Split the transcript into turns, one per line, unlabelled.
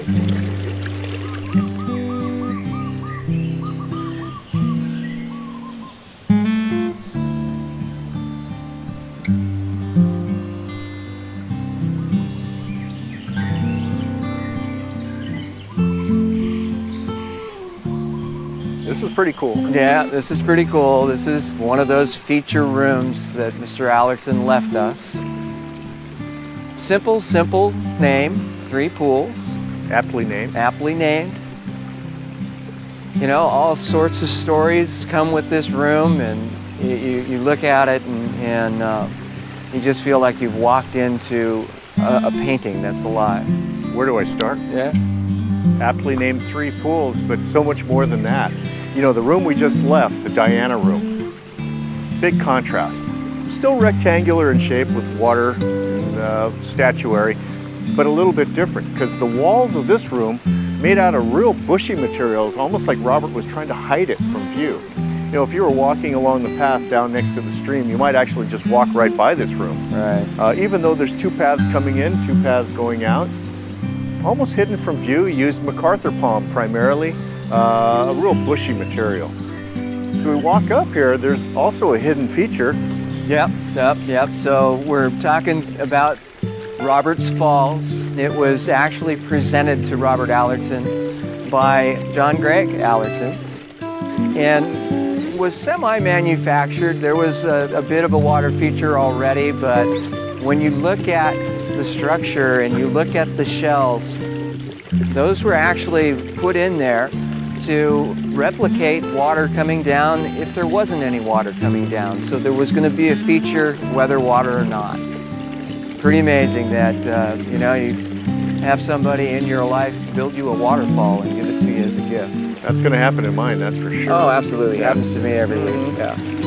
This is pretty cool.
Yeah, this is pretty cool. This is one of those feature rooms that Mr. Allerton left us. Simple name, 3 pools.
Aptly named.
Aptly named. You know, all sorts of stories come with this room, and you look at it and you just feel like you've walked into a painting that's alive.
Where do I start?
Yeah.
Aptly named 3 pools, but so much more than that. You know, the room we just left, the Diana room, big contrast. Still rectangular in shape with water and statuary, but a little bit different because the walls of this room made out of real bushy materials, almost like Robert was trying to hide it from view. You know, if you were walking along the path down next to the stream, you might actually just walk right by this room.
Right.
Even though there's 2 paths coming in, 2 paths going out, almost hidden from view. Used MacArthur palm primarily, a real bushy material. As we walk up here, there's also a hidden feature.
Yep. So we're talking about Robert's Falls. It was actually presented to Robert Allerton by John Gregg Allerton and was semi-manufactured. There was a bit of a water feature already, but when you look at the structure and you look at the shells, those were actually put in there to replicate water coming down if there wasn't any water coming down. So there was going to be a feature whether water or not. Pretty amazing that you know, you have somebody in your life build you a waterfall and give it to you as a gift.
That's going to happen in mine, that's for sure.
Oh, absolutely. It happens to me every week. Yeah.